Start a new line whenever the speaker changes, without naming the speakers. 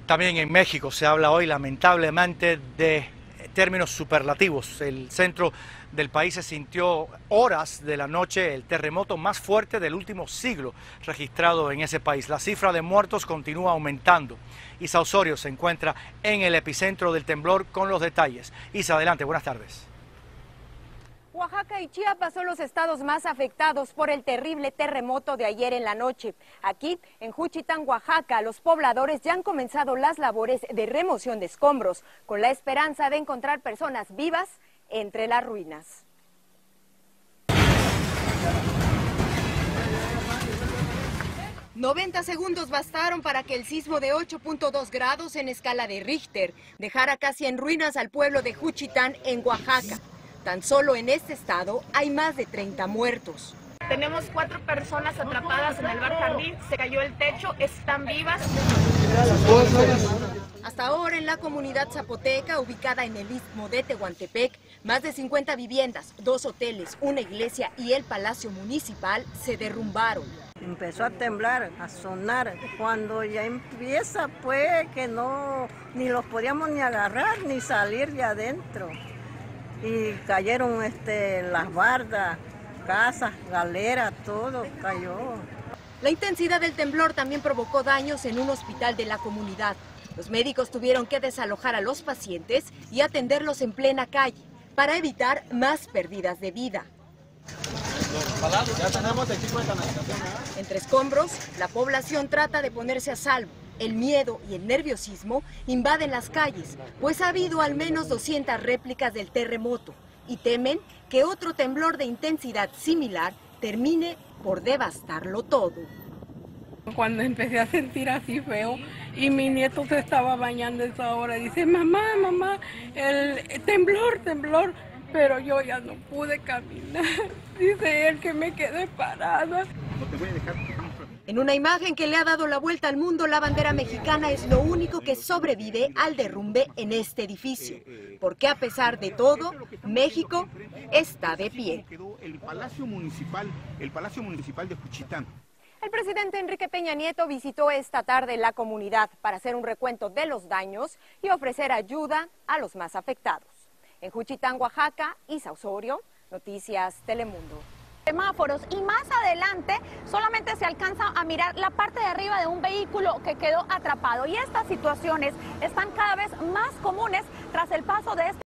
También en México se habla hoy lamentablemente de términos superlativos. El centro del país se sintió horas de la noche el terremoto más fuerte del último siglo registrado en ese país. La cifra de muertos continúa aumentando. Isa Osorio se encuentra en el epicentro del temblor con los detalles. Isa, adelante, buenas tardes.
Oaxaca y Chiapas son los estados más afectados por el terrible terremoto de ayer en la noche. Aquí, en Juchitán, Oaxaca, los pobladores ya han comenzado las labores de remoción de escombros, con la esperanza de encontrar personas vivas entre las ruinas. «90 segundos bastaron para que el sismo de 8.2 grados en escala de Richter dejara casi en ruinas al pueblo de Juchitán, en Oaxaca. Tan solo en este estado hay más de 30 muertos.
Tenemos 4 personas atrapadas en el bar jardín, se cayó el techo, están vivas.
Hasta ahora en la comunidad zapoteca, ubicada en el istmo de Tehuantepec, más de 50 viviendas, 2 hoteles, una iglesia y el palacio municipal se derrumbaron.
Empezó a temblar, a sonar. Cuando ya empieza, pues que no, ni los podíamos ni agarrar ni salir de adentro. Y cayeron las bardas, casas, galeras, todo cayó.
La intensidad del temblor también provocó daños en un hospital de la comunidad. Los médicos tuvieron que desalojar a los pacientes y atenderlos en plena calle para evitar más pérdidas de vida. Entre escombros, la población trata de ponerse a salvo. El miedo y el nerviosismo invaden las calles, pues ha habido al menos 200 réplicas del terremoto y temen que otro temblor de intensidad similar termine por devastarlo todo.
Cuando empecé a sentir así feo y mi nieto se estaba bañando a esa hora, dice, mamá, el temblor, pero yo ya no pude caminar, dice él que me quedé parada.
En una imagen que le ha dado la vuelta al mundo, la bandera mexicana es lo único que sobrevive al derrumbe en este edificio, porque a pesar de todo, México está de pie.
El Palacio Municipal de Juchitán.
El presidente Enrique Peña Nieto visitó esta tarde la comunidad para hacer un recuento de los daños y ofrecer ayuda a los más afectados. En Juchitán, Oaxaca, Isa Osorio, Noticias Telemundo.
Semáforos y más adelante solamente se alcanza a mirar la parte de arriba de un vehículo que quedó atrapado y estas situaciones están cada vez más comunes tras el paso de este